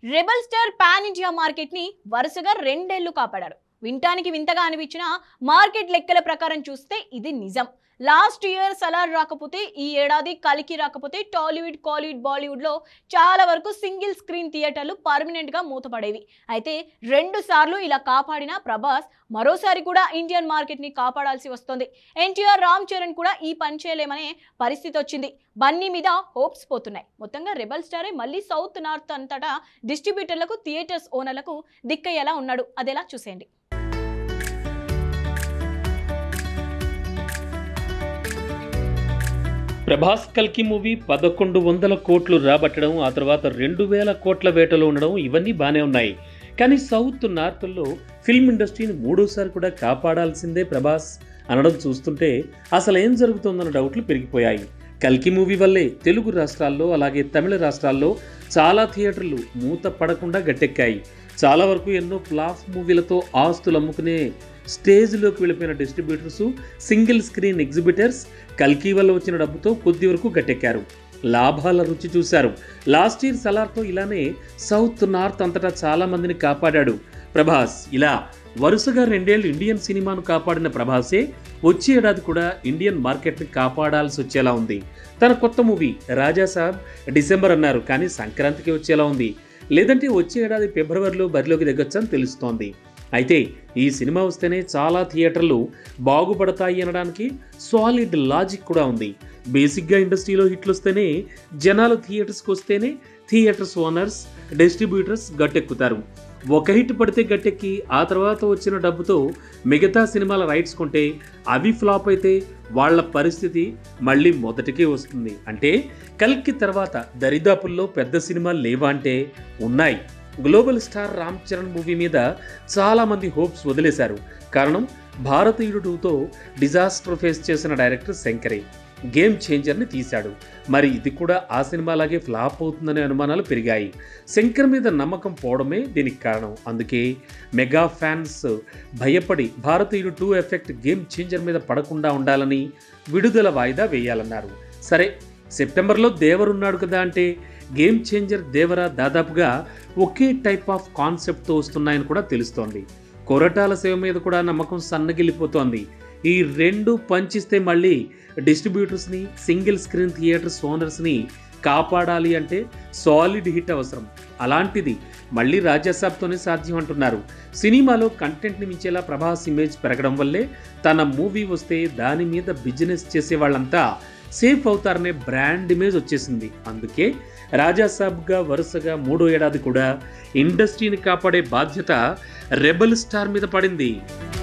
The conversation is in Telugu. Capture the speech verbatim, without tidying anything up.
Rebel star pan India market ని వరుసగా రెండేళ్లు కాపాడారు. వింటానికి వింతగా అనిపించిన మార్కెట్ లెక్కల ప్రకారం చూస్తే ఇది నిజం. లాస్ట్ ఇయర్ సలార్ రాకపోతే ఈ ఏడాది కలికి రాకపోతే టాలీవుడ్ కాలీవుడ్ బాలీవుడ్ లో చాలా వరకు సింగిల్ స్క్రీన్ థియేటర్లు పర్మనెంట్ గా మూతపడేవి. అయితే రెండు సార్లు ఇలా కాపాడిన ప్రభాస్ మరోసారి కూడా ఇండియన్ మార్కెట్ ని కాపాడాల్సి వస్తుంది. ఎన్టీఆర్ రామ్ చరణ్ కూడా ఈ పని చేయలేమనే పరిస్థితి వచ్చింది. బన్నీ మీద హోప్స్ పోతున్నాయి. మొత్తంగా రెబల్ స్టారే మళ్ళీ సౌత్ నార్త్ అంతటా డిస్ట్రిబ్యూటర్లకు థియేటర్స్ ఓనర్లకు దిక్కయ్యేలా ఉన్నాడు. అదెలా చూసేయండి. ప్రభాస్ కల్కి మూవీ పదకొండు వందల కోట్లు రాబట్టడం, ఆ తర్వాత రెండు వేల కోట్ల వేటలో ఉండడం ఇవన్నీ బాగానే ఉన్నాయి. కానీ సౌత్ నార్త్లో ఫిల్మ్ ఇండస్ట్రీని మూడోసారి కూడా కాపాడాల్సిందే ప్రభాస్ అనడం చూస్తుంటే అసలు ఏం జరుగుతుందన్న డౌట్లు పెరిగిపోయాయి. కల్కి మూవీ వల్లే తెలుగు రాష్ట్రాల్లో అలాగే తమిళ రాష్ట్రాల్లో చాలా థియేటర్లు మూత పడకుండా గట్టెక్కాయి. చాలా వరకు ఎన్నో ఫ్లాప్ మూవీలతో ఆస్తులు అమ్ముకునే స్టేజ్లోకి వెళ్ళిపోయిన డిస్ట్రిబ్యూటర్స్, సింగిల్ స్క్రీన్ ఎగ్జిబిటర్స్ కల్కి వల్ల వచ్చిన డబ్బుతో కొద్ది వరకు గట్టెక్కారు, లాభాల రుచి చూశారు. లాస్ట్ ఇయర్ సలార్తో ఇలానే సౌత్ నార్త్ అంతటా చాలా మందిని కాపాడాడు ప్రభాస్. ఇలా వరుసగా రెండేళ్లు ఇండియన్ సినిమాను కాపాడిన ప్రభాసే వచ్చే ఏడాది కూడా ఇండియన్ మార్కెట్ని కాపాడాల్సి వచ్చేలా ఉంది. తన కొత్త మూవీ రాజా సాబ్ డిసెంబర్ అన్నారు, కానీ సంక్రాంతికి వచ్చేలా ఉంది. లేదంటే వచ్చే ఏడాది ఫిబ్రవరిలో బరిలోకి దిగొచ్చని తెలుస్తోంది. అయితే ఈ సినిమా వస్తేనే చాలా థియేటర్లు బాగుపడతాయి అనడానికి సాలిడ్ లాజిక్ కూడా ఉంది. బేసిక్గా ఇండస్ట్రీలో హిట్లు వస్తేనే జనాలు థియేటర్స్కి వస్తేనే థియేటర్స్ ఓనర్స్, డిస్ట్రిబ్యూటర్స్ గట్టెక్కుతారు. ఒక హిట్ పడితే గట్టెక్కి ఆ తర్వాత వచ్చిన డబ్బుతో మిగతా సినిమాల రైట్స్ కొంటే అవి ఫ్లాప్ అయితే వాళ్ళ పరిస్థితి మళ్ళీ మొదటికే వస్తుంది. అంటే కల్కి తర్వాత దరిదాపుల్లో పెద్ద సినిమాలు లేవా అంటే ఉన్నాయి. Global star Ram Charan movie మీద చాలామంది హోప్స్ వదిలేశారు. కారణం భారతీయుడు టూతో డిజాస్టర్ ఫేస్ చేసిన డైరెక్టర్ శంకరే గేమ్ చేంజర్ని తీశాడు. మరి ఇది కూడా ఆ సినిమాలాగే ఫ్లాప్ అవుతుందనే అనుమానాలు పెరిగాయి. శంకర్ మీద నమ్మకం పోవడమే దీనికి కారణం. అందుకే మెగా ఫ్యాన్స్ భయపడి భారతీయుడు టూ ఎఫెక్ట్ గేమ్ చేంజర్ మీద పడకుండా ఉండాలని విడుదల వాయిదా వేయాలన్నారు. సరే, సెప్టెంబర్లో దేవరున్నాడు కదా అంటే గేమ్ చేంజర్, దేవర దాదాపుగా ఒకే టైప్ ఆఫ్ కాన్సెప్ట్తో వస్తున్నాయని కూడా తెలుస్తోంది. కొరటాల సేవ మీద కూడా నమ్మకం సన్నగిల్లిపోతోంది. ఈ రెండు పంచిస్తే మళ్ళీ డిస్ట్రిబ్యూటర్స్ని, సింగిల్ స్క్రీన్ థియేటర్స్ ఓనర్స్ని కాపాడాలి అంటే సాలిడ్ హిట్ అవసరం. అలాంటిది మళ్ళీ రాజాసాబ్తోనే సాధ్యం అంటున్నారు. సినిమాలో కంటెంట్ని మించేలా ప్రభాస్ ఇమేజ్ పెరగడం వల్లే తన మూవీ వస్తే దాని మీద బిజినెస్ చేసే వాళ్ళంతా సేఫ్ అవుతారనే బ్రాండ్ ఇమేజ్ వచ్చేసింది. అందుకే రాజాసాబ్గా వరుసగా మూడో ఏడాది కూడా ఇండస్ట్రీని కాపాడే బాధ్యత రెబల్ స్టార్ మీద పడింది.